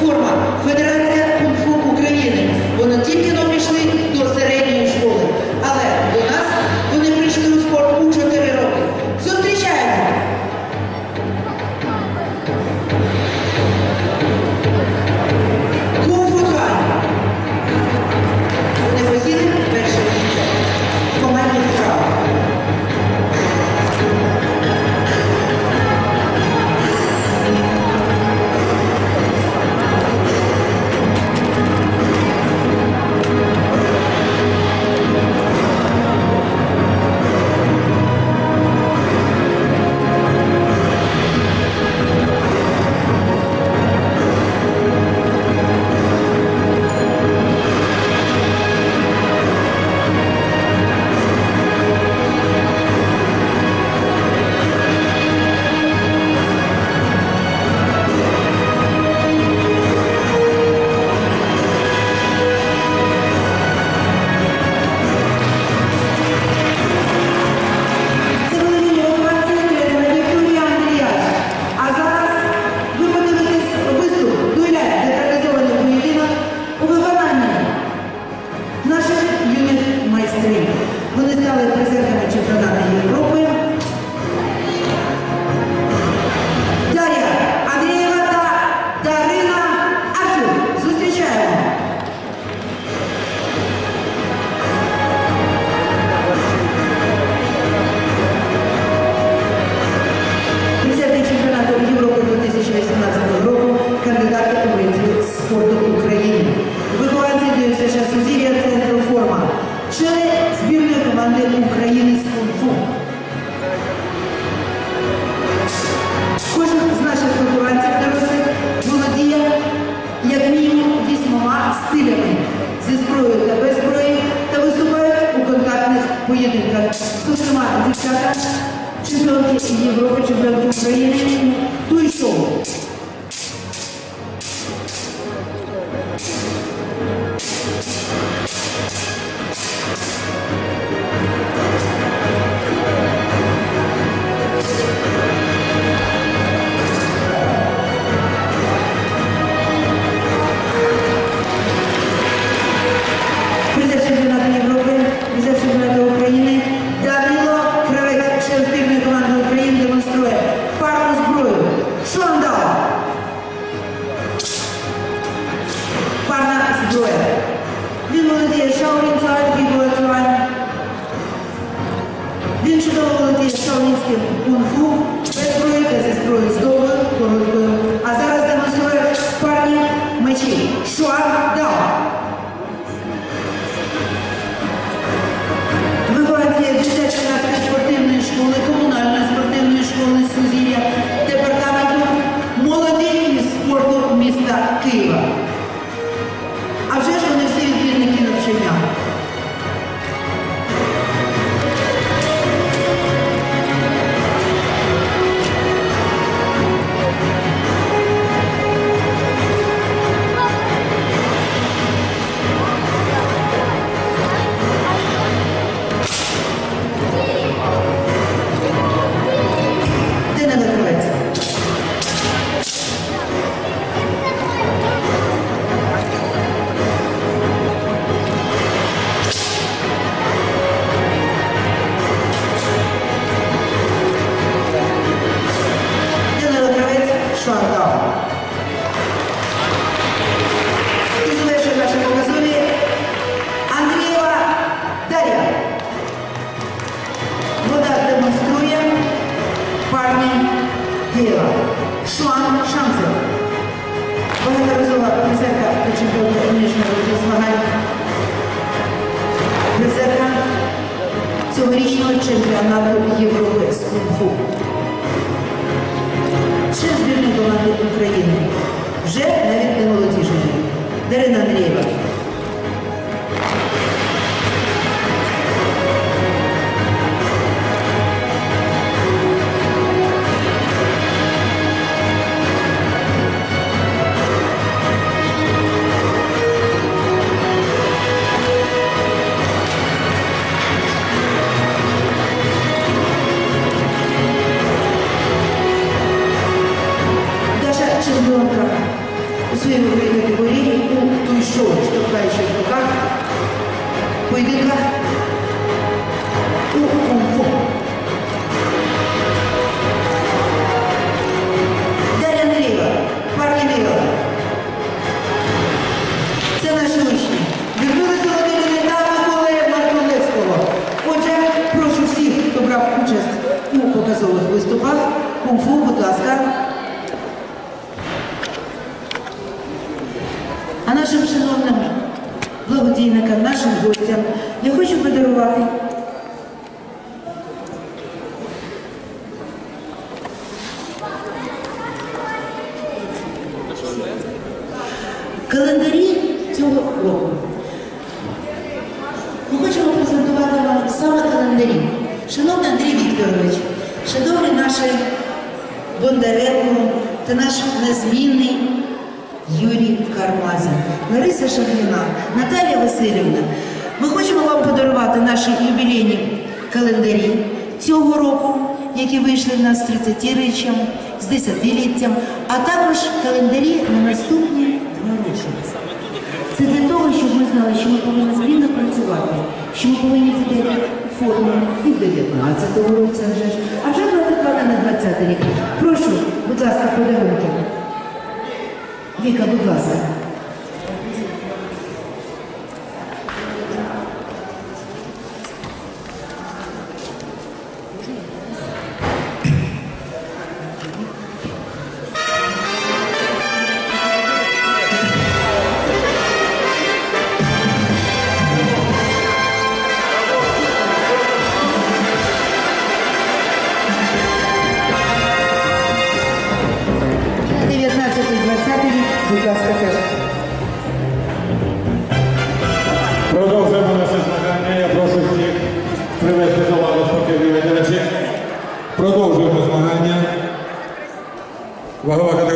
форма Федерація кунг-фу України. Вони тільки но пішли до середньої школи, але до нас вони прийшли у спорт у 4 роки. Зустрічаємо! Кунг-фу-цуань. Вони посіли перше місце в команді вправ. Вони стали призерами чемпіонату Європи. Дар'я Андрієва та Дарина Артюк. Зустрічаємо! Призерки чемпіонату Європи 2018 року, кандидатки у майстрів спорту України. Вихованці ДЮСШ «Сузір'я», центру «Форма». Члени збірної команди України з кунг-фу. Кожен з наших вихованців дорослих володіє як мінімум 8 стилями зі зброєю та без зброї та виступають у контактних поєдинках. Зокрема, дівчата, чемпіонки Європи, чемпіонки України, туй-шоу. Призер чемпіонату Європи, призер чемпіонату України Данило Кравець, член збірної команди України, демонструє парну зброю. Шуандау. Парна зброя. Він володіє шаолінь-цуань, бігуа-цуань. Він чудово володіє шаолінським кунг-фу, без зброї та зі зброєю з довгою, короткою. А зараз демонструє парні мечі. Шуандау. Вихованці дитячо-юнацької спортивної школи, комунальної спортивної школи «Сузір'я», департаменту молоді і спорту міста Києва. А вже ж вони всі відмінники навчання. І завершує наше показові Андрієва Дар'я. Вона демонструє парні Києва. Шуан Шанцев. Багаторазова призерка та чемпіонка міжнародних змагань. Призерка цьогорічного чемпіонату Європи з кунг-фу. Член збірної команди України. Вже навіть не молодіжної. Дарина Андрієва. різної вагової категорії у той-шоу, штовхаючих руках, поєдинках у кунг-фу. Дар'я Неліва, Парні Неліва. Це наші учні. Людмила Солодиліна та Микола Мартунецького. Отже, прошу всіх, хто брав участь у показових виступах, кунг-фу, будь ласка. А нашим шановним благодійникам, нашим гостям я хочу подарувати календарі цього року. Ми хочемо презентувати вам саме календарі. Шановний Андрій Вікторович, шановні наші Бондаренко та наш незмінний Юрій Кармазін, Лариса Шагліна, Наталія Васильівна. Ми хочемо вам подарувати наші юбілейні календарі цього року, які вийшли в нас з 30-річчям, з 10-літтям, а також календарі на наступні 2 роки. Це для того, щоб ми знали, що ми повинні спільно працювати, що ми повинні ходити форму і в 19-го році, а вже брати плани на 20-й рік. Прошу, будь ласка, подарунки. Віка, будь ласка. Будь ласка, теж. Продовжуємо наше змагання. Я прошу всіх привести до ладу спортивні видачі. Продовжуємо змагання. Вагова категорія.